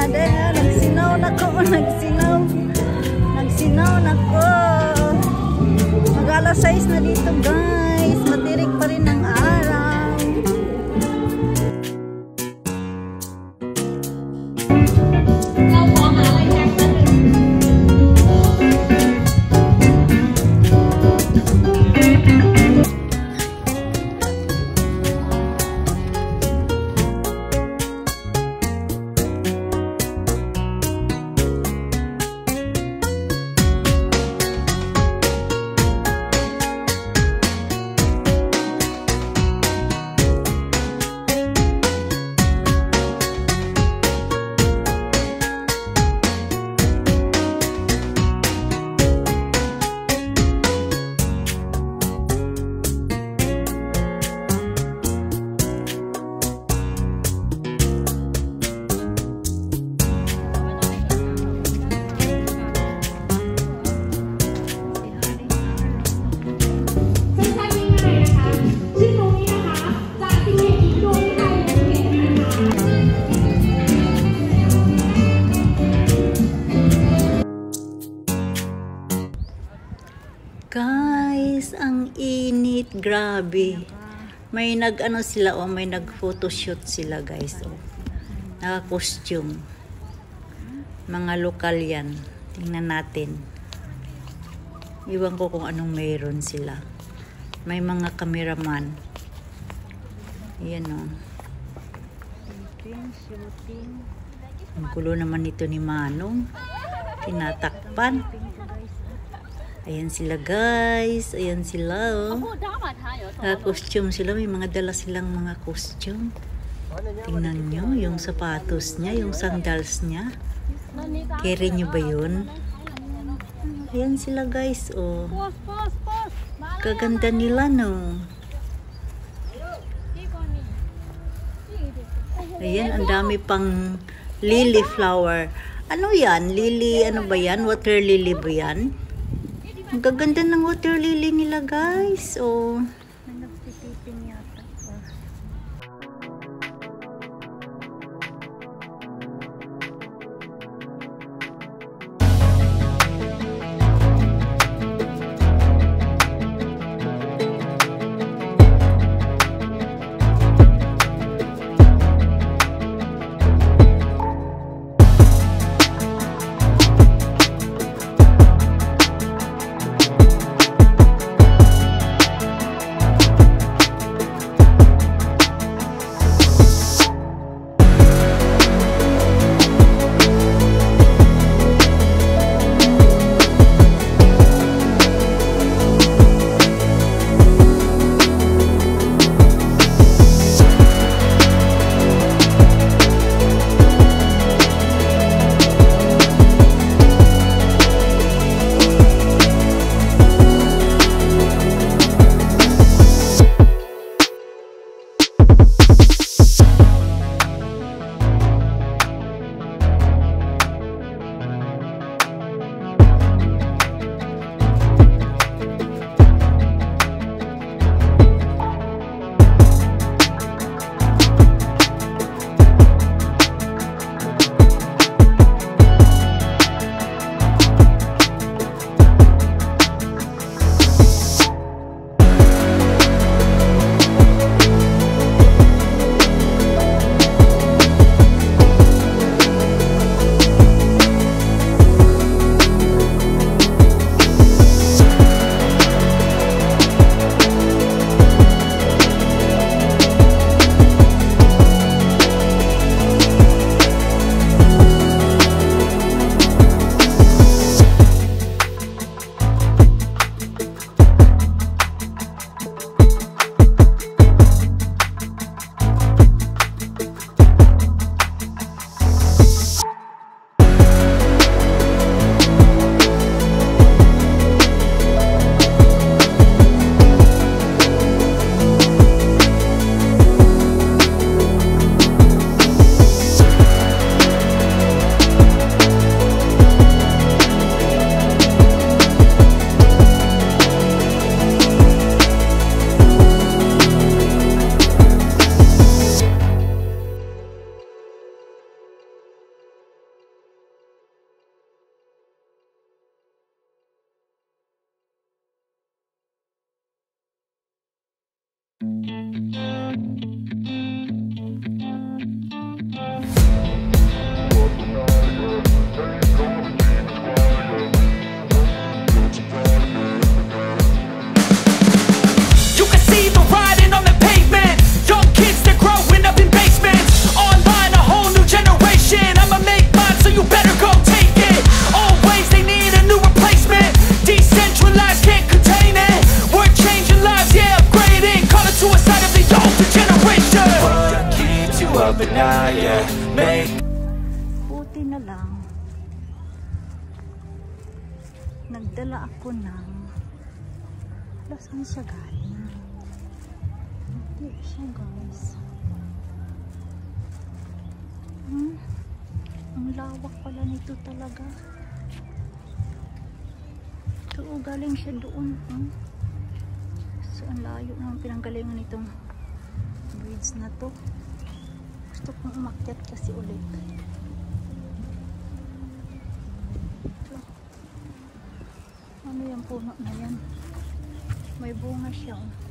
Nagsinaw na ko, nagsinaw na ko. Mag-alas 6 na dito guys, matirik pa rin ang araw. Guys, ang init, grabe. May nag-ano sila, may nag-photoshoot sila guys. Naka-costume. Mga lokal yan. Tingnan natin. Iwan ko kung anong mayroon sila. May mga cameraman. Ayan o. Ang gulo naman ito ni Manong. Tinatakpan. Ayan sila guys. Ayan sila costume sila. May mga dala silang mga costume. Tingnan nyo. Yung sapatos niya. Yung sandals niya. Carry nyo ba yun? Ayan sila guys. Kaganda nila no. Ayan. Ang dami pang lily flower. Ano yan? Lily ano ba yan? Water lily ba yan? Ang gaganda ng water lily nila guys. Nagtitipin yata. make. Buti na lang nagdala ako ng saan siya galing? Hindi siya guys. Ang lawak pala nito talaga. So galing siya doon. So ang layo ng pinanggalingan nitong bridge na to. Gusto kong umakyat kasi ulit. Ano yung puno na yan? May bunga siya.